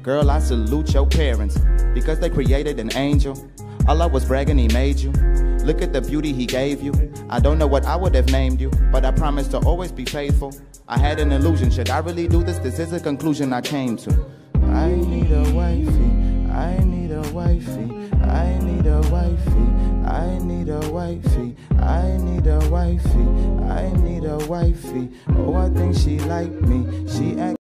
Girl, I salute your parents, because they created an angel. Allah was bragging he made you. Look at the beauty he gave you. I don't know what I would have named you, but I promise to always be faithful. I had an illusion, should I really do this? This is a conclusion I came to. I need a wifey, I need a wifey, I need a wifey, I need a wifey, I need a wifey, I need a wifey. Oh, I think she like me, she act